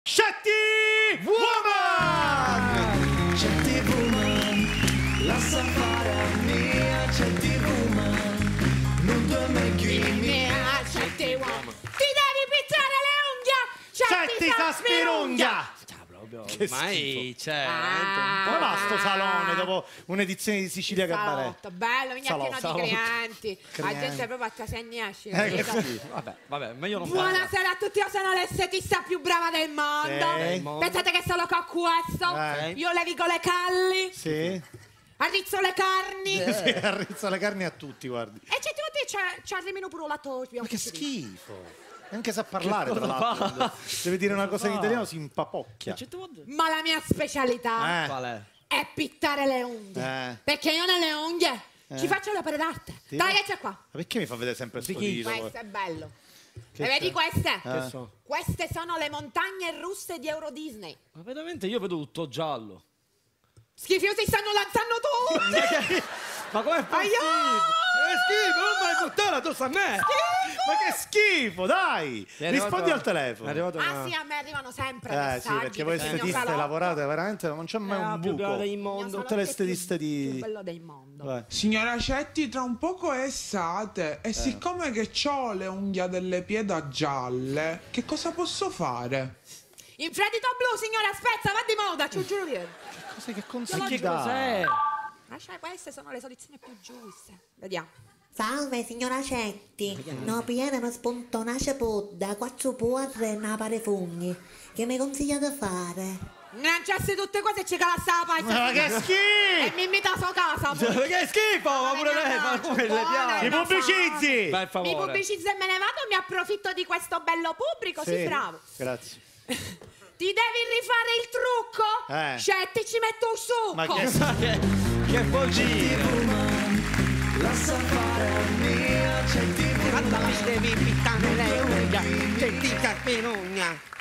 Scetti Woman! Scetti Woman, la sa fare a mia, Scetti Woman, non dorme qui mia, Scetti Woman. Ti devi pizzare le unghie! Scetti Saspirunghia! Ormai c'è Come va sto salone dopo un'edizione di Sicilia Cabaret? Salotto, bello, mi pieno di Salotto. clienti. La gente proprio a casa ne esce. Vabbè, meglio non Buonasera a tutti, io sono l'estetista più brava del mondo. Pensate che solo con questo? Io levigo le calli, Sì? arrizzo le carni. Sì, arrizza le carni a tutti, guardi. E c'è tutti, c'è arrivino pure la torpia. Ma che schifo! Neanche sa parlare, tra l'altro. Deve dire una cosa in italiano, si impapocchia. Ma la mia specialità Qual è? è pittare le unghie. Perché io nelle unghie ci faccio le opere d'arte. Sì? Dai, che c'è qua. Ma perché mi fa vedere sempre sto dito? Questo è bello. Che E vedi queste? Che so? Queste sono le montagne russe di Euro Disney. Ma veramente io vedo tutto giallo. Schifiosi stanno lanciando tutti! Ma com'è possibile? È schifo, non me l'hai buttare addosso a me! Ma che schifo, dai! Rispondi al telefono. Ah sì, a me arrivano sempre Sì, messaggi. perché voi il mio estetiste salotto- lavorate veramente, non c'è mai un più brava buco. del il mio mondo. salotto Tutte le è più- estetiste di- più bello del mondo. Vai. Signora Cetti, tra un poco è estate e siccome che ho le unghie delle piede gialle, che cosa posso fare? Infradito blu, signora, aspetta, va di moda, ci giuro io. Cos'è che Ma consigli che dà? cos'è? Lascia, queste sono le soluzioni più giuste. Vediamo. Salve signora Cetti, no piena mi spuntonace podda, 4 porre e una pare funghi. Che mi consiglia di fare? Lanciassi tutte cose e ci calassa la pagina. Ma che E schifo! mi invita a sua casa. Che schifo, ma pure lei, ma come le Buona, piace? Ti pubblicizzi! Per Mi favore. pubblicizzo e me ne vado, mi approfitto di questo bello pubblico, sì, bravo. Grazie. Ti devi rifare il trucco? Scetti, ci metto un succo. Ma che vuol dire? La sa fare a mia, Scetti Woman, Devi pittare le unghie, Scetti Saspirunghia.